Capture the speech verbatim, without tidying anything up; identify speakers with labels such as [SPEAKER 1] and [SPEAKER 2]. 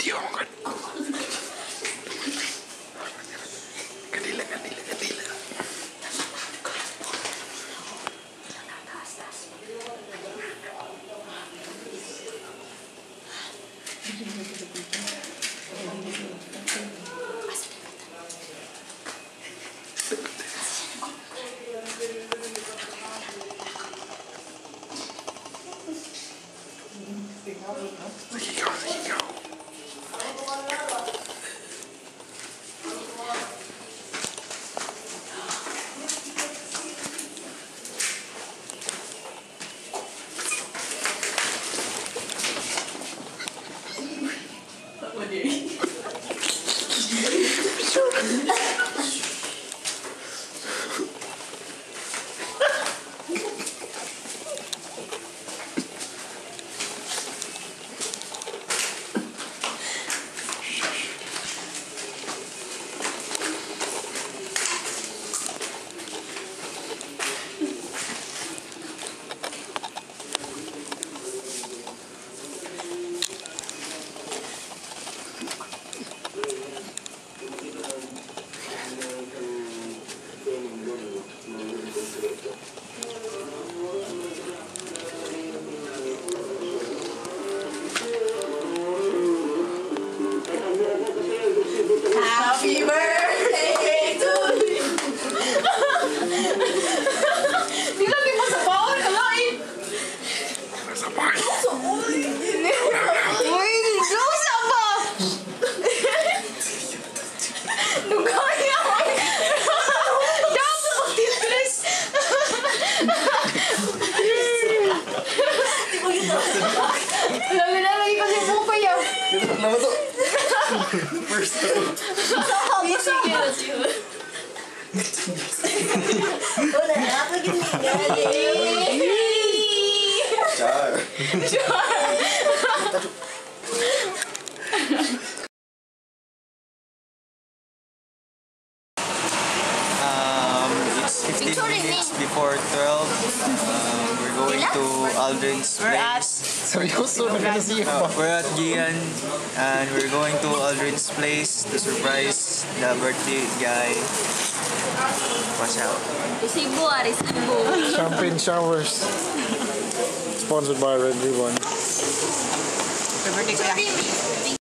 [SPEAKER 1] Video kan. Kadila, kadila, kadila. Sige go, sige go.
[SPEAKER 2] Happy birthday to you. Di lagi mo sa bawal ka lain.
[SPEAKER 1] Sa bahay.
[SPEAKER 2] Uy, Rosa ba? Nugaya ko. Dapat sa pagtitris. Lagi-lagi kasi buko yan.
[SPEAKER 1] Kenapa tuh? First time.
[SPEAKER 2] Sige na siya. Wala na ako ginigali.
[SPEAKER 1] Char. Um, it's fifteen minutes before twelve. Um, we're going to Aldrin's place.
[SPEAKER 3] Seryoso na ka na siya.
[SPEAKER 1] Uh, we're at Gian and we're going to Aldrin's place to surprise the birthday guy. Watch out.
[SPEAKER 2] Resibo ah, resibo.
[SPEAKER 3] Champagne showers. Sponsored by Red Ribbon.
[SPEAKER 2] Birthday ko yan.